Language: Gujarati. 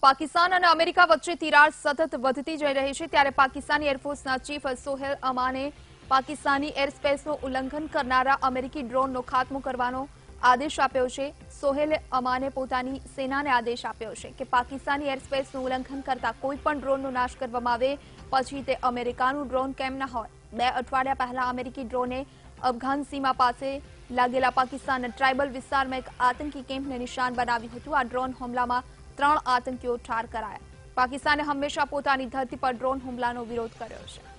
પાકિસ્તાન અને અમેરિકા વચ્ચે તિરાડ સતત વધતી જઈ રહી છે ત્યારે પાકિસ્તાની એરફોર્સના ચીફ સોહેલ અમાને પાકિસ્તાની એરસ્પેસનું ઉલ્લંઘન કરનારા અમેરિકી ડ્રોનનો ખાત્મો કરવાનો આદેશ આપ્યો છે। સોહેલ અમાને પોતાની સેનાને આદેશ આપ્યો છે કે પાકિસ્તાની એરસ્પેસનું ઉલ્લંઘન કરતા કોઈ પણ ડ્રોનનો નાશ કરવામાં આવે, પછી તે અમેરિકાનું ડ્રોન કેમ ન હોય। 2 અઠવાડિયા પહેલા અમેરિકી ડ્રોને અફઘાન સીમા પાસે લાગેલા પાકિસ્તાનના ટ્રાઇબલ વિસ્તારમાં એક આતંકી કેમ્પને નિશાન બનાવ્યું હતું। આ ડ્રોન હુમલામાં 3 આતંકીઓ ઠાર કરાયા। પાકિસ્તાને હંમેશા પોતાની ધરતી પર ડ્રોન હુમલાનો વિરોધ કર્યો છે।